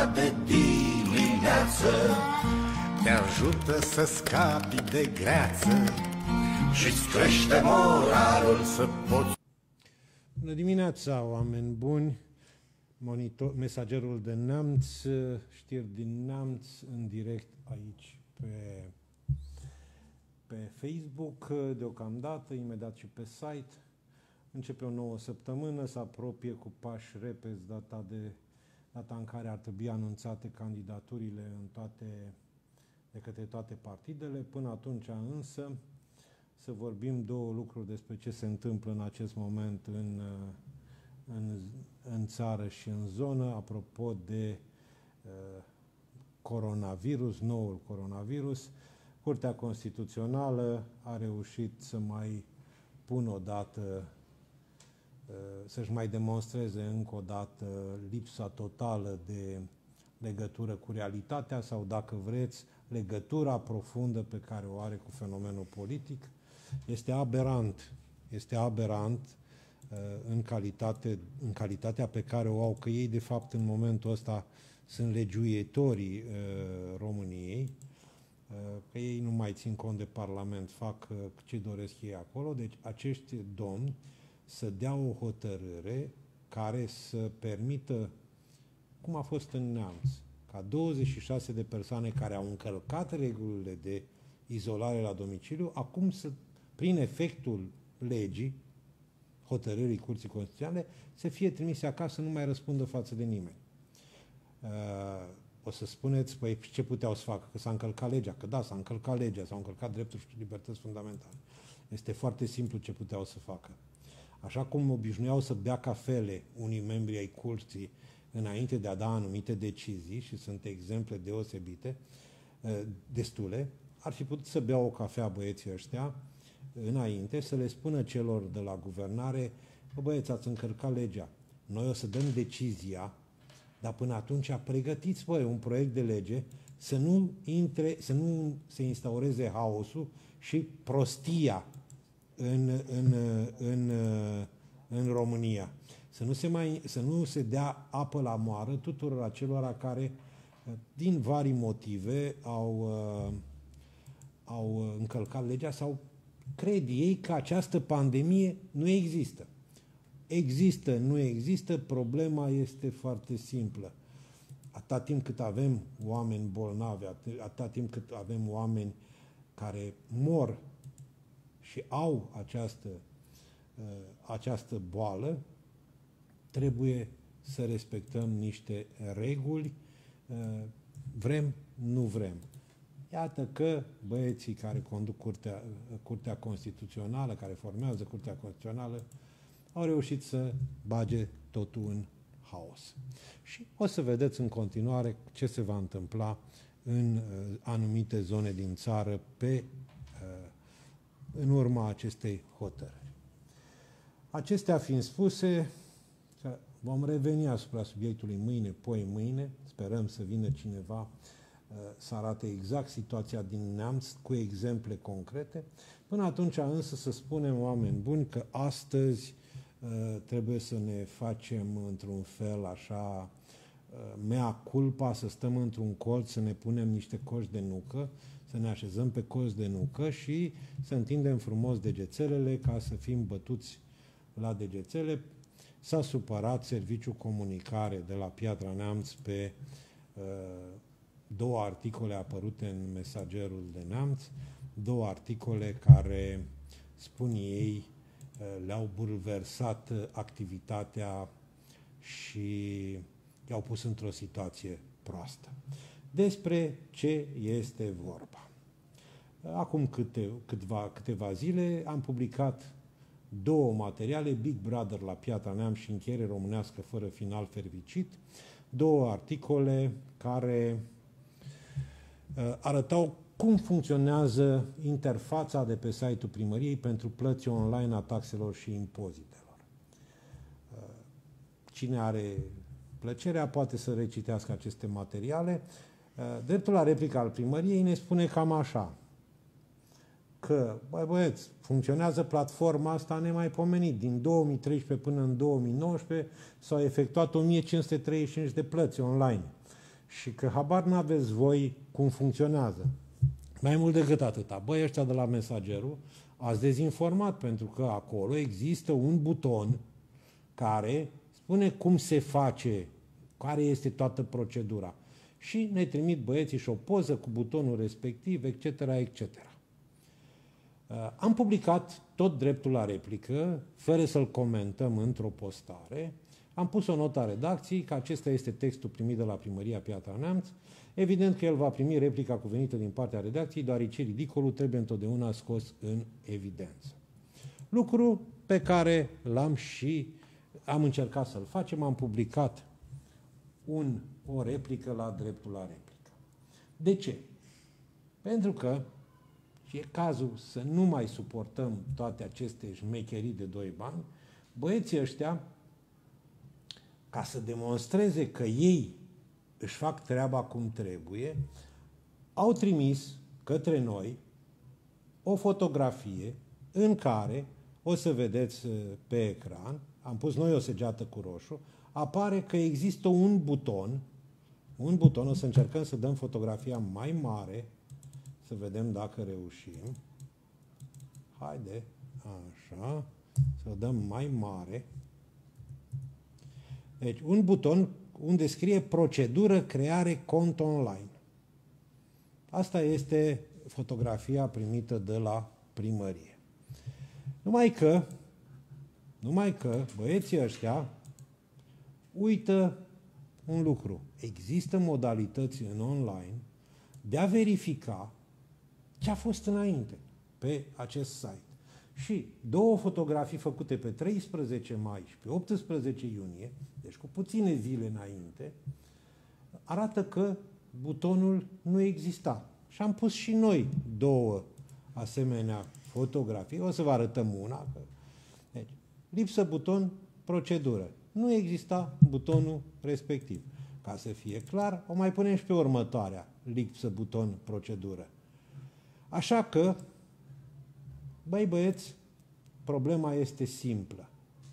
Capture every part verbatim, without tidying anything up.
de dimineață te ajută să scapi de greață și-ți crește moralul să poți. Bună dimineața, oameni buni! Monitor, mesagerul de Neamț, știri din Neamț, în direct aici pe, pe Facebook, deocamdată, imediat și pe site. Începe o nouă săptămână, se apropie cu pași repezi data, de, data în care ar trebui anunțate candidaturile în toate, de către toate partidele. Până atunci însă să vorbim două lucruri despre ce se întâmplă în acest moment în, în, în țară și în zonă, apropo de uh, coronavirus, noul coronavirus. Curtea Constituțională a reușit să mai pună o dată, să-și mai demonstreze încă o dată lipsa totală de legătură cu realitatea sau, dacă vreți, legătura profundă pe care o are cu fenomenul politic. Este aberant, este aberant în, calitate, în calitatea pe care o au, că ei, de fapt, în momentul ăsta sunt legiuitorii României, că ei nu mai țin cont de Parlament, fac ce doresc ei acolo. Deci acești domni să dea o hotărâre care să permită, cum a fost în Neamț, ca douăzeci și șase de persoane care au încălcat regulile de izolare la domiciliu, acum să, prin efectul legii, hotărârii Curții Constituționale, să fie trimise acasă, să nu mai răspundă față de nimeni. Uh, o să spuneți, păi ce puteau să facă? Că s-a încălcat legea. Că da, s-a încălcat legea, s-au încălcat drepturi și libertăți fundamentale. Este foarte simplu ce puteau să facă. Așa cum obișnuiau să bea cafele unii membri ai curții înainte de a da anumite decizii, și sunt exemple deosebite, destule, ar fi putut să bea o cafea băieții ăștia înainte, să le spună celor de la guvernare: bă, băieți, ați încălcat legea, noi o să dăm decizia, dar până atunci pregătiți, băi, un proiect de lege să nu intre, să nu se instaureze haosul și prostia În, în, în, în România. Să nu, se mai, să nu se dea apă la moară tuturor acelora care, din vari motive, au, au încălcat legea sau cred ei că această pandemie nu există. Există, nu există, problema este foarte simplă. Atâta timp cât avem oameni bolnavi, atâta timp cât avem oameni care mor și au această, această boală, trebuie să respectăm niște reguli, vrem, nu vrem. Iată că băieții care conduc Curtea, Curtea Constituțională, care formează Curtea Constituțională, au reușit să bage totul în haos. Și o să vedeți în continuare ce se va întâmpla în anumite zone din țară pe în urma acestei hotărâri. Acestea fiind spuse, vom reveni asupra subiectului mâine, poi mâine, sperăm să vină cineva să arate exact situația din Neamț cu exemple concrete. Până atunci însă să spunem, oameni buni, că astăzi trebuie să ne facem într-un fel așa mea culpa, să stăm într-un colț, să ne punem niște coși de nucă, să ne așezăm pe colț de nucă și să întindem frumos degețelele ca să fim bătuți la degețele. S-a supărat Serviciul Comunicare de la Piatra Neamț pe uh, două articole apărute în Mesagerul de Neamț, două articole care, spun ei, uh, le-au bulversat activitatea și i-au pus într-o situație proastă. Despre ce este vorba? Acum câte, câteva, câteva zile am publicat două materiale, Big Brother la Piatra Neamț și Încheiere românească fără final fericit, două articole care uh, arătau cum funcționează interfața de pe site-ul primăriei pentru plăți online a taxelor și impozitelor. Uh, cine are plăcerea poate să recitească aceste materiale. Dreptul la replică al primăriei ne spune cam așa, că, băi băieți, funcționează platforma asta nemaipomenit. Din două mii treisprezece până în două mii nouăsprezece s-au efectuat o mie cinci sute treizeci și cinci de plăți online. și că habar n-aveți voi cum funcționează. Mai mult decât atâta, băi, ăștia de la Mesagerul ați dezinformat, pentru că acolo există un buton care spune cum se face, care este toată procedura. Și ne trimit băieții și o poză cu butonul respectiv, et cetera, et cetera. Am publicat tot dreptul la replică, fără să-l comentăm într-o postare. Am pus o notă a redacției că acesta este textul primit de la Primăria Piatra Neamț. Evident că el va primi replica cuvenită din partea redacției, deoarece ridicolul trebuie întotdeauna scos în evidență. Lucru pe care l-am și am încercat să-l facem, am publicat un, o replică la dreptul la replică. De ce? Pentru că și e cazul să nu mai suportăm toate aceste șmecherii de doi bani, băieții ăștia, ca să demonstreze că ei își fac treaba cum trebuie, au trimis către noi o fotografie în care, o să vedeți pe ecran, am pus noi o săgeată cu roșu, apare că există un buton, un buton, o să încercăm să dăm fotografia mai mare, să vedem dacă reușim. Haide, așa, să o dăm mai mare. Deci, un buton unde scrie procedură creare cont online. Asta este fotografia primită de la primărie. Numai că, numai că băieții ăștia uită un lucru. Există modalități în online de a verifica ce a fost înainte pe acest site. Și două fotografii făcute pe treisprezece mai și pe optsprezece iunie, deci cu puține zile înainte, arată că butonul nu exista. Și am pus și noi două asemenea fotografii. O să vă arătăm una. Deci, lipsă buton, procedură. Nu exista butonul respectiv. Ca să fie clar, o mai punem și pe următoarea, lipsă buton, procedură. Așa că, băi băieți, problema este simplă.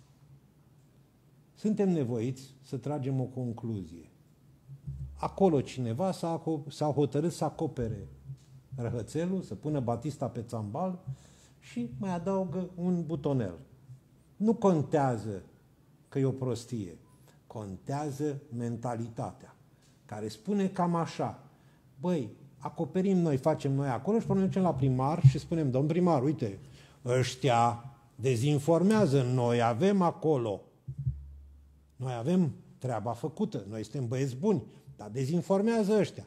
Suntem nevoiți să tragem o concluzie. Acolo cineva s-a hotărât să acopere răhățelul, să pună batista pe țambal și mai adaugă un butonel. Nu contează că e o prostie, contează mentalitatea, care spune cam așa, băi, acoperim noi, facem noi acolo și până ducem la primar și spunem, domn primar, uite, ăștia dezinformează, noi avem acolo, noi avem treaba făcută, noi suntem băieți buni, dar dezinformează ăștia.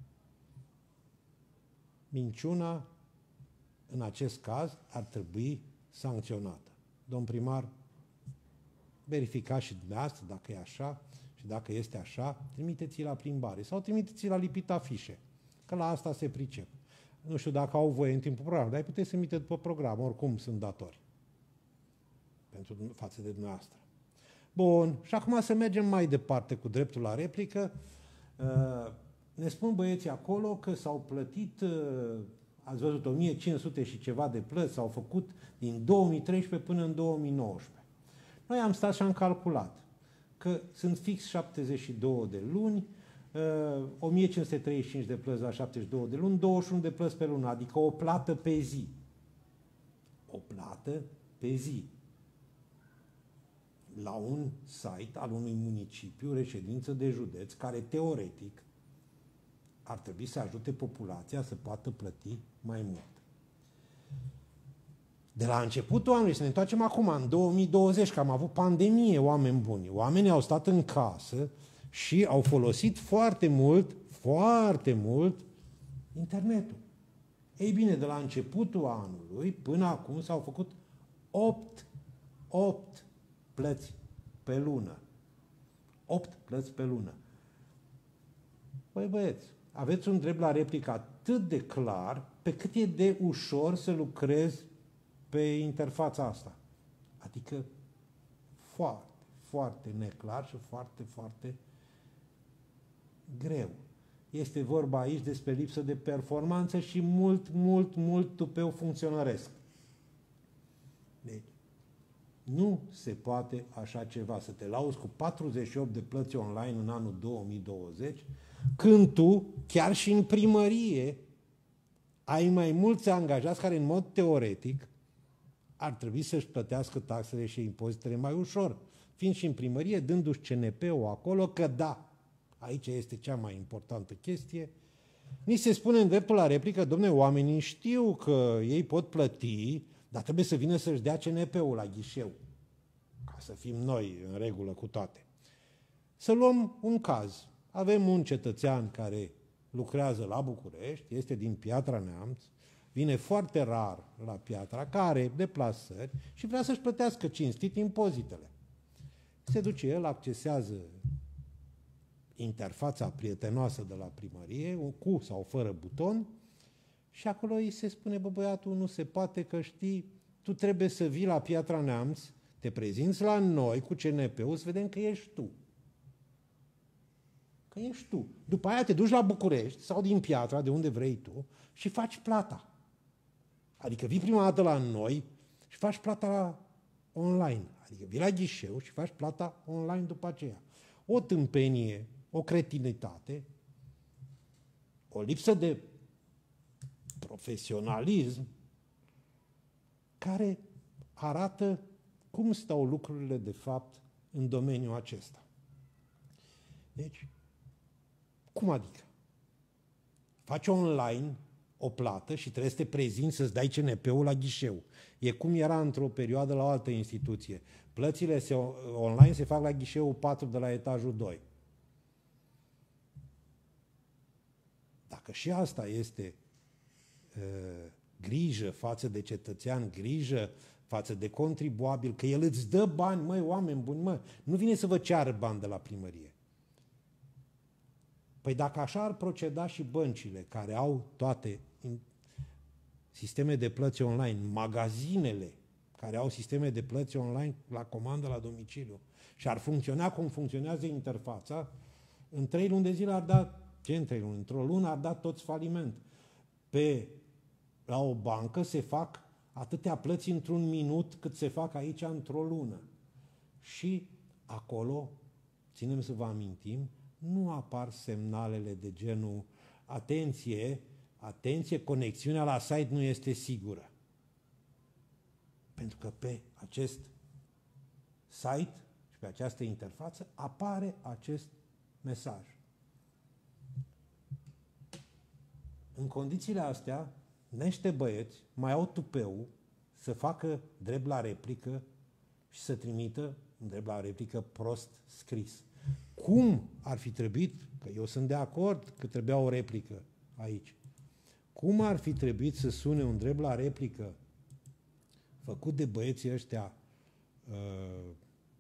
Minciuna, în acest caz, ar trebui sancționată. Domn primar, verificați și dumneavoastră dacă e așa și dacă este așa, trimiteți-i la plimbare sau trimiteți-i la lipit afișe, că la asta se pricep. Nu știu dacă au voie în timpul programului, dar puteți să trimite după program, oricum sunt datori pentru față de dumneavoastră. Bun, și acum să mergem mai departe cu dreptul la replică. Ne spun băieții acolo că s-au plătit, ați văzut, o mie cinci sute și ceva de plăți s-au făcut din două mii treisprezece până în două mii nouăsprezece. Noi am stat și am calculat că sunt fix șaptezeci și două de luni, o mie cinci sute treizeci și cinci de plăți la șaptezeci și două de luni, douăzeci și unu de plăți pe lună, adică o plată pe zi. O plată pe zi. La un site al unui municipiu, reședință de județ, care teoretic ar trebui să ajute populația să poată plăti mai mult. De la începutul anului, să ne întoarcem acum, în două mii douăzeci, că am avut pandemie, oameni buni. Oamenii au stat în casă și au folosit foarte mult, foarte mult internetul. Ei bine, de la începutul anului până acum s-au făcut opt, opt plăți pe lună. opt plăți pe lună. Păi băieți, aveți un drept la replică atât de clar, pe cât e de ușor să lucrezi pe interfața asta. Adică foarte, foarte neclar și foarte, foarte greu. Este vorba aici despre lipsă de performanță și mult, mult, mult tupeu funcționăresc. Deci, Nu se poate așa ceva, să te lauzi cu patruzeci și opt de plăți online în anul două mii douăzeci, când tu, chiar și în primărie, ai mai mulți angajați care, în mod teoretic, ar trebui să-și plătească taxele și impozitele mai ușor, fiind și în primărie, dându-și C N P-ul acolo, că da, aici este cea mai importantă chestie, ni se spune în dreptul la replică, domne, oamenii știu că ei pot plăti, dar trebuie să vină să-și dea C N P-ul la ghișeu, ca să fim noi în regulă cu toate. Să luăm un caz. Avem un cetățean care lucrează la București, este din Piatra Neamț, vine foarte rar la Piatra, care are deplasări și vrea să-și plătească cinstit impozitele. Se duce el, accesează interfața prietenoasă de la primărie, cu sau fără buton, și acolo îi se spune, bă, băiatul, nu se poate, că știi, tu trebuie să vii la Piatra Neamț, te prezinți la noi cu C N P-ul, să vedem că ești tu. Că ești tu. După aia te duci la București sau din Piatra, de unde vrei tu, și faci plata. Adică vii prima dată la noi și faci plata online. Adică vii la ghișeu și faci plata online după aceea. O tâmpenie, o cretinitate, o lipsă de profesionalism care arată cum stau lucrurile de fapt în domeniul acesta. Deci, cum adică? Faci online o plată și trebuie să te prezinți să-ți dai C N P-ul la ghișeu. E cum era într-o perioadă la o altă instituție. Plățile se, online se fac la ghișeul patru de la etajul doi. Dacă și asta este uh, grijă față de cetățean, grijă față de contribuabil, că el îți dă bani, măi, oameni buni, mă, nu vine să vă ceară bani de la primărie. Păi dacă așa ar proceda și băncile, care au toate sisteme de plăți online, magazinele care au sisteme de plăți online la comandă la domiciliu și ar funcționa cum funcționează interfața, în trei luni de zile ar da, ce în trei luni? Într-o lună ar da toți faliment. Pe, la o bancă se fac atâtea plăți într-un minut cât se fac aici într-o lună. Și acolo, ținem să vă amintim, nu apar semnalele de genul atenție, atenție, conexiunea la site nu este sigură. Pentru că pe acest site și pe această interfață apare acest mesaj. În condițiile astea, niște băieți mai au tupeul să facă drept la replică și să trimită un drept la replică prost scris. Cum ar fi trebuit, că eu sunt de acord că trebuia o replică aici, cum ar fi trebuit să sune un drept la replică făcut de băieții ăștia, uh,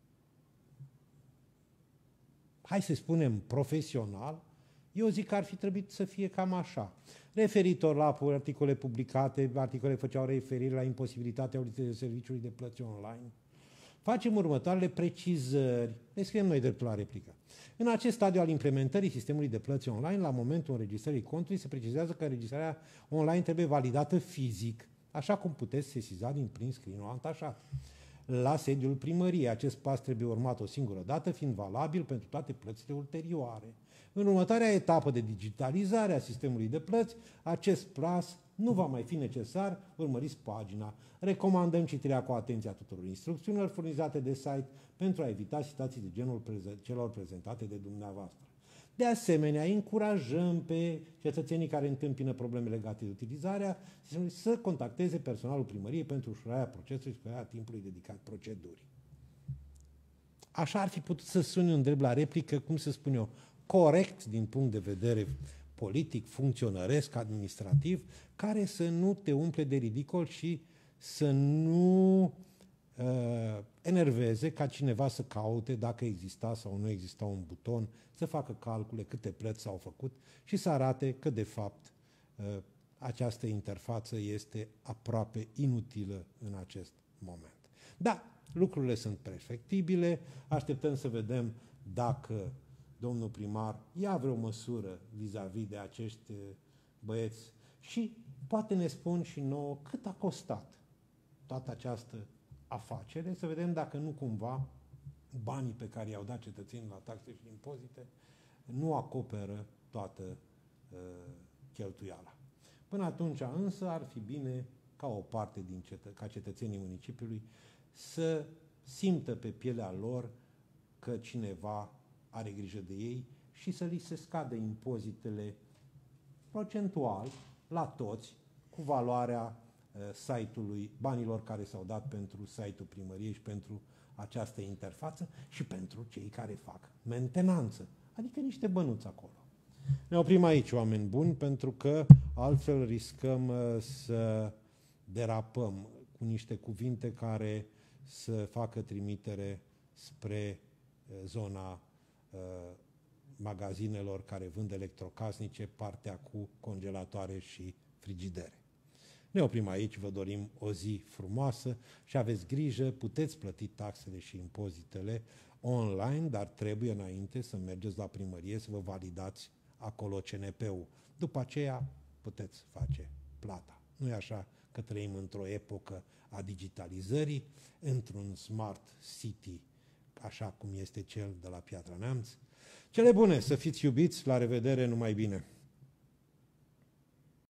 hai să spunem profesional, eu zic că ar fi trebuit să fie cam așa. Referitor la articole publicate, articole făceau referire la imposibilitatea utilizării serviciului de plăți online. Facem următoarele precizări. Ne scriem noi dreptul la replică. În acest stadiu al implementării sistemului de plăți online, la momentul înregistrării contului, se precizează că înregistrarea online trebuie validată fizic, așa cum puteți sesiza din print screen-ul antașat. La sediul primăriei, acest pas trebuie urmat o singură dată, fiind valabil pentru toate plățile ulterioare. În următoarea etapă de digitalizare a sistemului de plăți, acest pas nu va mai fi necesar, urmăriți pagina. Recomandăm citirea cu atenție a tuturor instrucțiunilor furnizate de site pentru a evita situații de genul celor prezentate de dumneavoastră. De asemenea, încurajăm pe cetățenii care întâmpină probleme legate de utilizarea sistemului să contacteze personalul primăriei pentru ușurarea procesului și scurtarea timpului dedicat procedurii. Așa ar fi putut să sune un drept la replică, cum să spun eu, corect din punct de vedere politic, funcționăresc, administrativ, care să nu te umple de ridicol și să nu uh, enerveze ca cineva să caute dacă exista sau nu exista un buton, să facă calcule câte plăți s-au făcut și să arate că, de fapt, uh, această interfață este aproape inutilă în acest moment. Da, lucrurile sunt perfectibile, așteptăm să vedem dacă domnul primar ia vreo măsură vis-a-vis de acești băieți și poate ne spun și nouă cât a costat toată această afacere, să vedem dacă nu cumva banii pe care i-au dat cetățenii la taxe și impozite nu acoperă toată uh, cheltuiala. Până atunci însă ar fi bine ca o parte din cetă- ca cetățenii municipiului să simtă pe pielea lor că cineva are grijă de ei și să li se scadă impozitele procentual la toți cu valoarea uh, site-ului, banilor care s-au dat pentru site-ul primăriei și pentru această interfață și pentru cei care fac mentenanță, adică niște bănuți acolo. Ne oprim aici, oameni buni, pentru că altfel riscăm uh, să derapăm cu niște cuvinte care să facă trimitere spre uh, zona uh, magazinelor care vând electrocasnice, partea cu congelatoare și frigidere. Ne oprim aici, vă dorim o zi frumoasă și aveți grijă, puteți plăti taxele și impozitele online, dar trebuie înainte să mergeți la primărie să vă validați acolo C N P-ul. După aceea puteți face plata. Nu e așa că trăim într-o epocă a digitalizării, într-un smart city, așa cum este cel de la Piatra Neamț? Cele bune, să fiți iubiți, la revedere, numai bine!